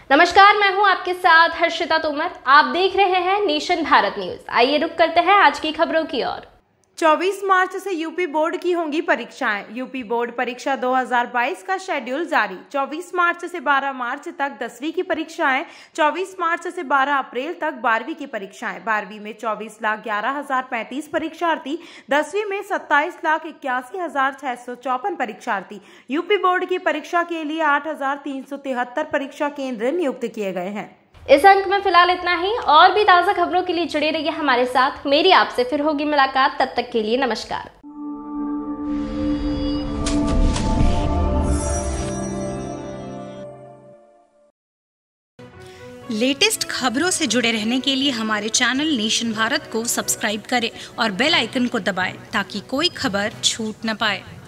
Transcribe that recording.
नमस्कार, मैं हूं आपके साथ हर्षिता तोमर। आप देख रहे हैं नेशन भारत न्यूज। आइए रुक करते हैं आज की खबरों की ओर। 24 मार्च से यूपी बोर्ड की होंगी परीक्षाएं। यूपी बोर्ड परीक्षा 2022 का शेड्यूल जारी। 24 मार्च से 12 मार्च तक 10वीं की परीक्षाएं, 24 मार्च से 12 अप्रैल तक 12वीं की परीक्षाएं। 12वीं में 24,11,035 परीक्षार्थी, 10वीं में 27,81,654 परीक्षार्थी। यूपी बोर्ड की परीक्षा के लिए 8,373 परीक्षा केंद्र नियुक्त किए गए हैं। इस अंक में फिलहाल इतना ही। और भी ताज़ा खबरों के लिए जुड़े रहिए हमारे साथ। मेरी आपसे फिर होगी मुलाकात, तब तक के लिए नमस्कार। लेटेस्ट खबरों से जुड़े रहने के लिए हमारे चैनल नेशन भारत को सब्सक्राइब करें और बेल आइकन को दबाएं ताकि कोई खबर छूट न पाए।